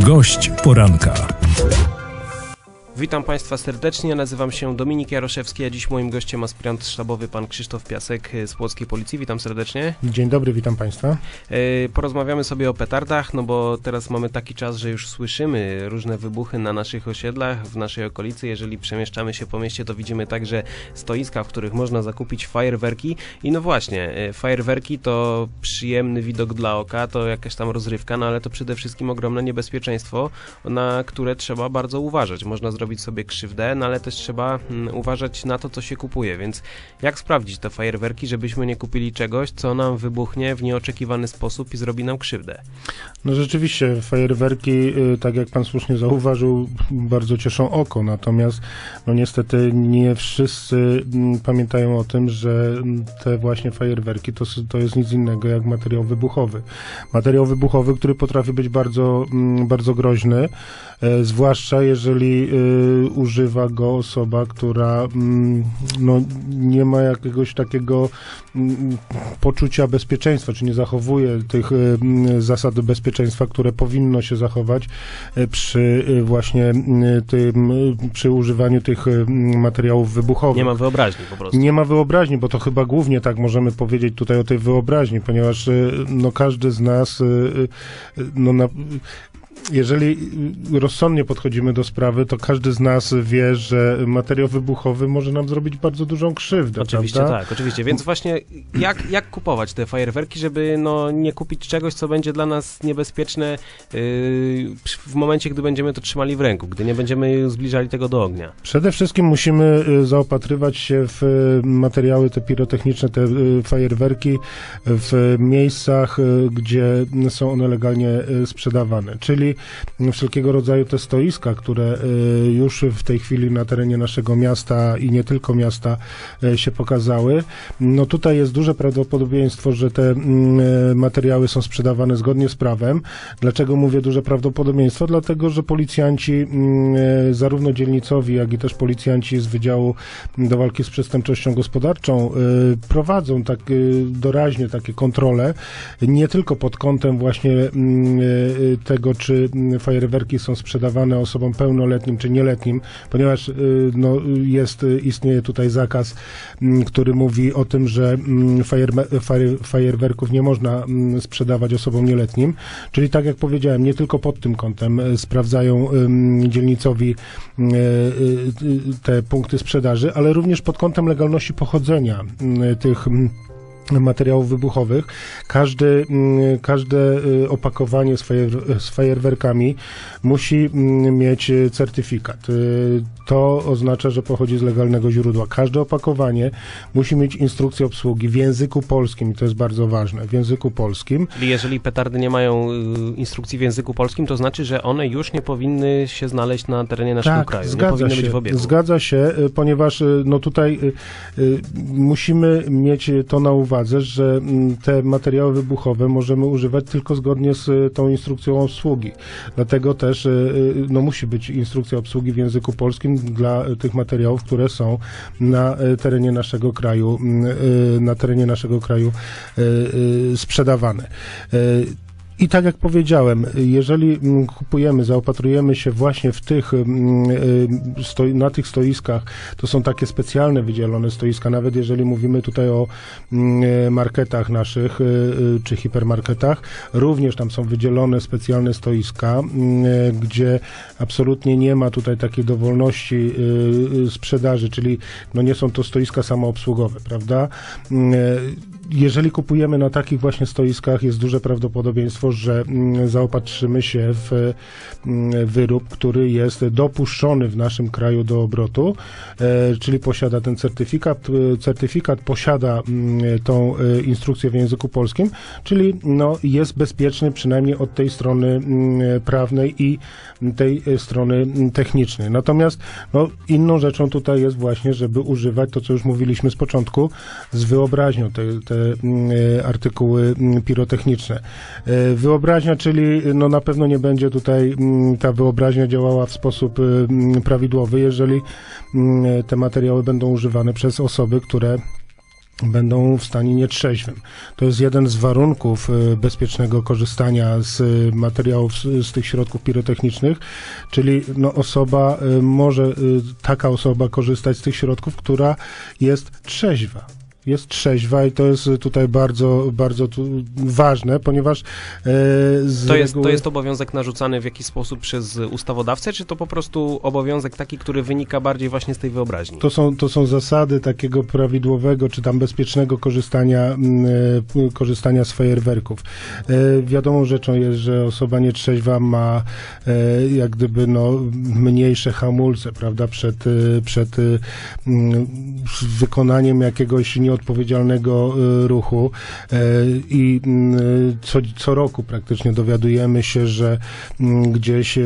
Gość poranka. Witam Państwa serdecznie, nazywam się Dominik Jaroszewski, a dziś moim gościem aspirant sztabowy pan Krzysztof Piasek z Płockiej Policji. Witam serdecznie. Dzień dobry, witam Państwa. Porozmawiamy sobie o petardach, no bo teraz mamy taki czas, że już słyszymy różne wybuchy na naszych osiedlach, w naszej okolicy. Jeżeli przemieszczamy się po mieście, to widzimy także stoiska, w których można zakupić fajerwerki. I no właśnie, fajerwerki to przyjemny widok dla oka, to jakaś tam rozrywka, no ale to przede wszystkim ogromne niebezpieczeństwo, na które trzeba bardzo uważać. Można zrobić sobie krzywdę, no ale też trzeba uważać na to, co się kupuje, więc jak sprawdzić te fajerwerki, żebyśmy nie kupili czegoś, co nam wybuchnie w nieoczekiwany sposób i zrobi nam krzywdę? No rzeczywiście, fajerwerki, tak jak Pan słusznie zauważył, bardzo cieszą oko, natomiast no niestety nie wszyscy pamiętają o tym, że te właśnie fajerwerki to jest nic innego jak materiał wybuchowy. Materiał wybuchowy, który potrafi być bardzo, bardzo groźny, zwłaszcza jeżeli używa go osoba, która no, nie ma jakiegoś takiego poczucia bezpieczeństwa, czy nie zachowuje tych zasad bezpieczeństwa, które powinno się zachować przy właśnie przy używaniu tych materiałów wybuchowych. Nie ma wyobraźni po prostu. Nie ma wyobraźni, bo to chyba głównie tak możemy powiedzieć tutaj o tej wyobraźni, ponieważ no, każdy z nas jeżeli rozsądnie podchodzimy do sprawy, to każdy z nas wie, że materiał wybuchowy może nam zrobić bardzo dużą krzywdę. Oczywiście, prawda? tak, oczywiście. Więc właśnie jak kupować te fajerwerki, żeby no, nie kupić czegoś, co będzie dla nas niebezpieczne w momencie, gdy będziemy to trzymali w ręku, gdy nie będziemy zbliżali tego do ognia? Przede wszystkim musimy zaopatrywać się w materiały te pirotechniczne, te fajerwerki w miejscach, gdzie są one legalnie sprzedawane, czyli wszelkiego rodzaju te stoiska, które już w tej chwili na terenie naszego miasta i nie tylko miasta się pokazały. No tutaj jest duże prawdopodobieństwo, że te materiały są sprzedawane zgodnie z prawem. Dlaczego mówię duże prawdopodobieństwo? Dlatego, że policjanci, zarówno dzielnicowi, jak i też policjanci z Wydziału do Walki z Przestępczością Gospodarczą prowadzą tak doraźnie takie kontrole, nie tylko pod kątem właśnie tego, czy fajerwerki są sprzedawane osobom pełnoletnim czy nieletnim, ponieważ no, istnieje tutaj zakaz, który mówi o tym, że fajerwerków nie można sprzedawać osobom nieletnim, czyli tak jak powiedziałem, nie tylko pod tym kątem sprawdzają dzielnicowi te punkty sprzedaży, ale również pod kątem legalności pochodzenia tych materiałów wybuchowych. Każde opakowanie z fajerwerkami musi mieć certyfikat. To oznacza, że pochodzi z legalnego źródła. Każde opakowanie musi mieć instrukcję obsługi w języku polskim i to jest bardzo ważne, w języku polskim. Czyli jeżeli petardy nie mają instrukcji w języku polskim, to znaczy, że one już nie powinny się znaleźć na terenie naszego kraju. Nie powinny być w obiegu. Zgadza się, ponieważ no tutaj musimy mieć to na uwadze, że te materiały wybuchowe możemy używać tylko zgodnie z tą instrukcją obsługi. Dlatego też no, musi być instrukcja obsługi w języku polskim dla tych materiałów, które są na terenie naszego kraju sprzedawane. I tak jak powiedziałem, jeżeli zaopatrujemy się właśnie na tych stoiskach, to są takie specjalne wydzielone stoiska, nawet jeżeli mówimy tutaj o marketach naszych, czy hipermarketach, również tam są wydzielone specjalne stoiska, gdzie absolutnie nie ma tutaj takiej dowolności sprzedaży, czyli no nie są to stoiska samoobsługowe, prawda? Jeżeli kupujemy na takich właśnie stoiskach, jest duże prawdopodobieństwo, że zaopatrzymy się w wyrób, który jest dopuszczony w naszym kraju do obrotu, czyli posiada ten certyfikat. Certyfikat posiada tą instrukcję w języku polskim, czyli no, jest bezpieczny przynajmniej od tej strony prawnej i tej strony technicznej. Natomiast no, inną rzeczą tutaj jest właśnie, żeby używać to, co już mówiliśmy z początku, z wyobraźnią te artykuły pirotechniczne. Wyobraźnia, czyli no na pewno nie będzie tutaj ta wyobraźnia działała w sposób prawidłowy, jeżeli te materiały będą używane przez osoby, które będą w stanie nietrzeźwym. To jest jeden z warunków bezpiecznego korzystania z materiałów, z tych środków pirotechnicznych, czyli no, taka osoba korzystać z tych środków, która jest trzeźwa. Jest trzeźwa i to jest tutaj bardzo, bardzo ważne, ponieważ to jest obowiązek narzucany w jakiś sposób przez ustawodawcę, czy to po prostu obowiązek taki, który wynika bardziej właśnie z tej wyobraźni? To są zasady takiego prawidłowego, czy tam bezpiecznego korzystania z fajerwerków. Wiadomą rzeczą jest, że osoba nietrzeźwa ma jak gdyby mniejsze hamulce, prawda, przed wykonaniem jakiegoś nieodpowiedzialnego ruchu i co roku praktycznie dowiadujemy się, że gdzieś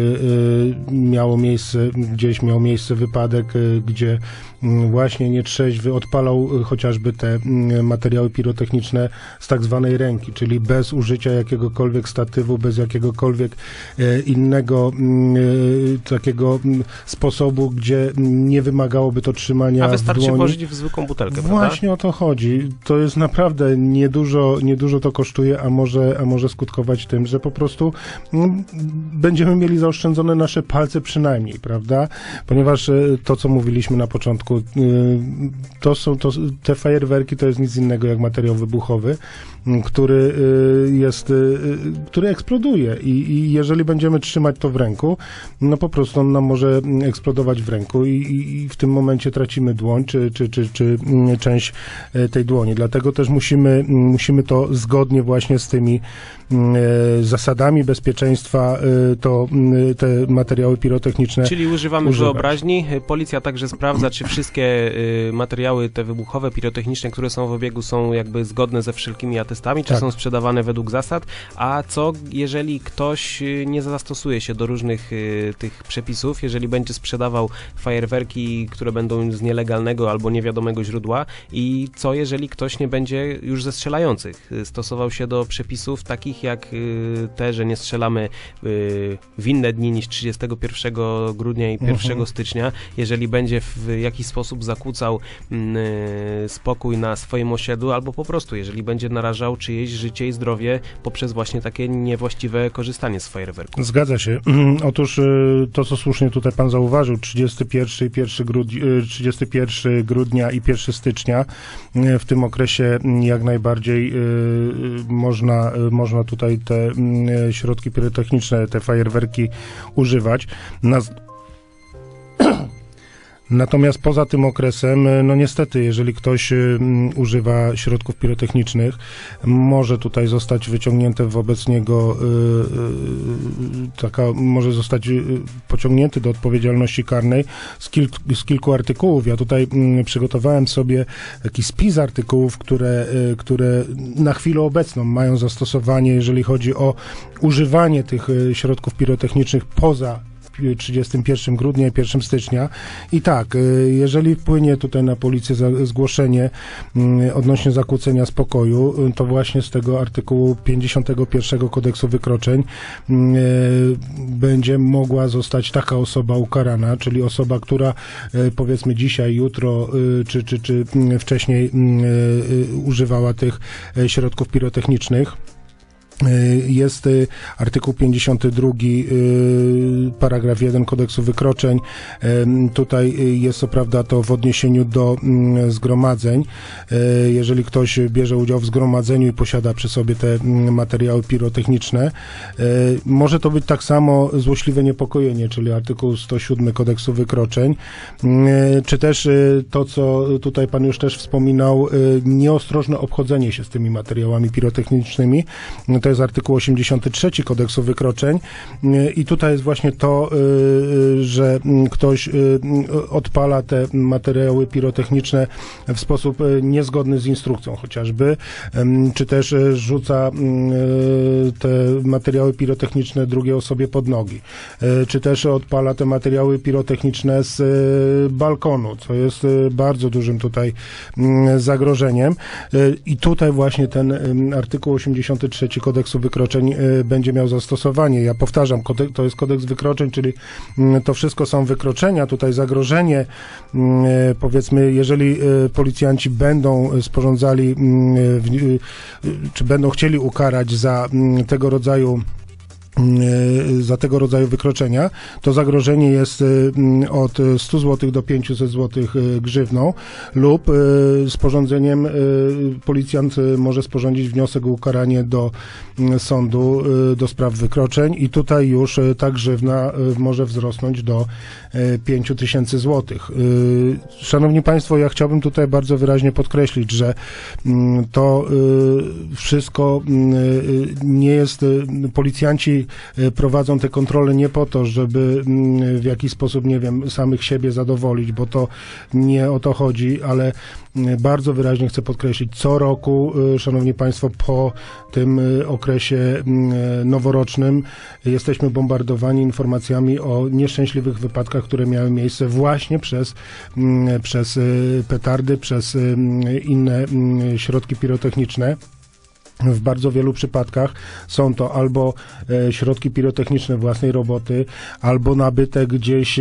miał miejsce wypadek, gdzie właśnie nietrzeźwy odpalał chociażby te materiały pirotechniczne z tak zwanej ręki, czyli bez użycia jakiegokolwiek statywu, bez jakiegokolwiek innego takiego sposobu, gdzie nie wymagałoby to trzymania w dłoni. A wystarczy włożyć w zwykłą butelkę, Właśnie prawda? o to chodzi. To jest naprawdę niedużo to kosztuje, a może skutkować tym, że po prostu będziemy mieli zaoszczędzone nasze palce przynajmniej, prawda? Ponieważ to, co mówiliśmy na początku, te fajerwerki to jest nic innego jak materiał wybuchowy, który eksploduje i jeżeli będziemy trzymać to w ręku, no po prostu on nam może eksplodować w ręku i w tym momencie tracimy dłoń czy część tej dłoni. Dlatego też musimy to zgodnie właśnie z tymi zasadami bezpieczeństwa te materiały pirotechniczne Czyli używamy używać. wyobraźni. Policja także sprawdza, czy wszystkie materiały te wybuchowe, pirotechniczne, które są w obiegu, są jakby zgodne ze wszelkimi atestami, czy Tak. są sprzedawane według zasad, a co jeżeli ktoś nie zastosuje się do różnych tych przepisów, jeżeli będzie sprzedawał fajerwerki, które będą z nielegalnego albo niewiadomego źródła, i co jeżeli ktoś nie będzie już ze strzelających stosował się do przepisów takich jak te, że nie strzelamy w inne dni niż 31 grudnia i 1 stycznia, jeżeli będzie w jakiś sposób zakłócał spokój na swoim osiedlu, albo po prostu jeżeli będzie narażał czyjeś życie i zdrowie poprzez właśnie takie niewłaściwe korzystanie z fajerwerków. Zgadza się. Otóż to, co słusznie tutaj pan zauważył, 31 grudnia i 1 stycznia, w tym okresie jak najbardziej można tutaj te środki pirotechniczne, te fajerwerki używać. Natomiast poza tym okresem, no niestety, jeżeli ktoś używa środków pirotechnicznych, może tutaj zostać wyciągnięte wobec niego może zostać pociągnięty do odpowiedzialności karnej z kilku artykułów. Ja tutaj przygotowałem sobie taki spis artykułów, które na chwilę obecną mają zastosowanie, jeżeli chodzi o używanie tych środków pirotechnicznych poza 31 grudnia i 1 stycznia. I tak, jeżeli wpłynie tutaj na policję zgłoszenie odnośnie zakłócenia spokoju, to właśnie z tego artykułu 51 Kodeksu Wykroczeń będzie mogła zostać taka osoba ukarana, czyli osoba, która powiedzmy dzisiaj, jutro czy wcześniej używała tych środków pirotechnicznych. Jest artykuł 52, paragraf 1 Kodeksu Wykroczeń. Tutaj jest co prawda to w odniesieniu do zgromadzeń. Jeżeli ktoś bierze udział w zgromadzeniu i posiada przy sobie te materiały pirotechniczne, może to być tak samo złośliwe niepokojenie, czyli artykuł 107 Kodeksu Wykroczeń, czy też to, co tutaj pan już też wspominał, nieostrożne obchodzenie się z tymi materiałami pirotechnicznymi. To jest artykuł 83 Kodeksu Wykroczeń i tutaj jest właśnie to, że ktoś odpala te materiały pirotechniczne w sposób niezgodny z instrukcją chociażby, czy też rzuca te materiały pirotechniczne drugiej osobie pod nogi, czy też odpala te materiały pirotechniczne z balkonu, co jest bardzo dużym tutaj zagrożeniem. I tutaj właśnie ten artykuł 83 Kodeksu kodeksu wykroczeń będzie miał zastosowanie. Ja powtarzam, to jest kodeks wykroczeń, czyli to wszystko są wykroczenia. Tutaj zagrożenie, powiedzmy, jeżeli policjanci będą sporządzali, czy będą chcieli ukarać za tego rodzaju wykroczenia, to zagrożenie jest od 100 zł do 500 zł grzywną lub sporządzeniem policjant może sporządzić wniosek o ukaranie do sądu do spraw wykroczeń i tutaj już ta grzywna może wzrosnąć do 5000 zł. Szanowni Państwo, ja chciałbym tutaj bardzo wyraźnie podkreślić, że to wszystko nie jest, policjanci prowadzą te kontrole nie po to, żeby w jakiś sposób, nie wiem, samych siebie zadowolić, bo to nie o to chodzi, ale bardzo wyraźnie chcę podkreślić, co roku, Szanowni Państwo, po tym okresie noworocznym jesteśmy bombardowani informacjami o nieszczęśliwych wypadkach, które miały miejsce właśnie przez petardy, przez inne środki pirotechniczne. W bardzo wielu przypadkach są to albo środki pirotechniczne własnej roboty, albo nabyte gdzieś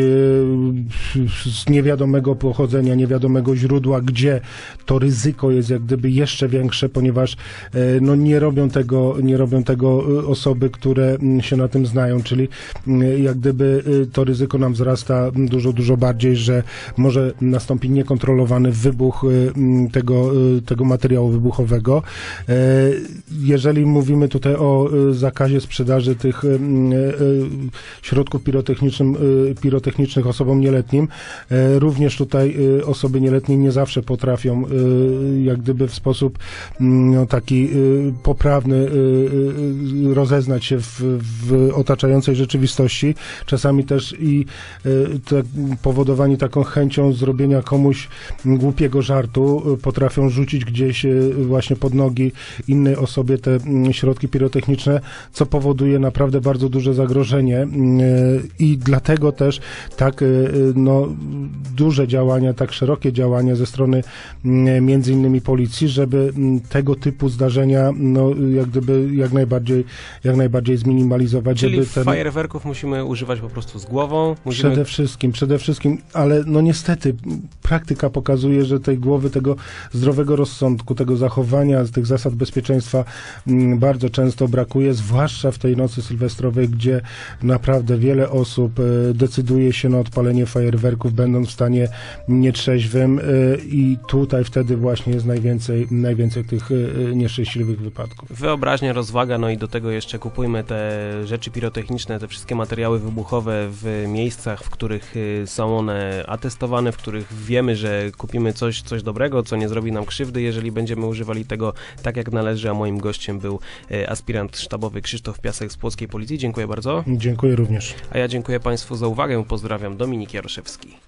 z niewiadomego pochodzenia, niewiadomego źródła, gdzie to ryzyko jest jak gdyby jeszcze większe, ponieważ no nie robią tego osoby, które się na tym znają, czyli jak gdyby to ryzyko nam wzrasta dużo bardziej, że może nastąpić niekontrolowany wybuch tego materiału wybuchowego. Jeżeli mówimy tutaj o zakazie sprzedaży tych środków pirotechnicznych osobom nieletnim, również tutaj osoby nieletnie nie zawsze potrafią jak gdyby w sposób taki poprawny rozeznać się w otaczającej rzeczywistości. Czasami też i powodowani taką chęcią zrobienia komuś głupiego żartu potrafią rzucić gdzieś właśnie pod nogi innej osobie te środki pirotechniczne, co powoduje naprawdę bardzo duże zagrożenie i dlatego też tak duże działania, tak szerokie działania ze strony między innymi policji, żeby tego typu zdarzenia jak gdyby jak najbardziej zminimalizować. Czyli fajerwerków musimy używać po prostu z głową? Przede wszystkim, ale no niestety praktyka pokazuje, że tej głowy, tego zdrowego rozsądku, tego zachowania, tych zasad bezpieczeństwa bardzo często brakuje, zwłaszcza w tej nocy sylwestrowej, gdzie naprawdę wiele osób decyduje się na odpalenie fajerwerków, będąc w stanie nietrzeźwym i tutaj wtedy właśnie jest najwięcej tych nieszczęśliwych wypadków. Wyobraźnia, rozwaga, no i do tego jeszcze kupujmy te rzeczy pirotechniczne, te wszystkie materiały wybuchowe w miejscach, w których są one atestowane, w których wiemy, że kupimy coś dobrego, co nie zrobi nam krzywdy, jeżeli będziemy używali tego tak jak należy, a moim gościem był aspirant sztabowy Krzysztof Piasek z Płockiej Policji. Dziękuję bardzo. Dziękuję również. A ja dziękuję Państwu za uwagę. Pozdrawiam, Dominik Jaroszewski.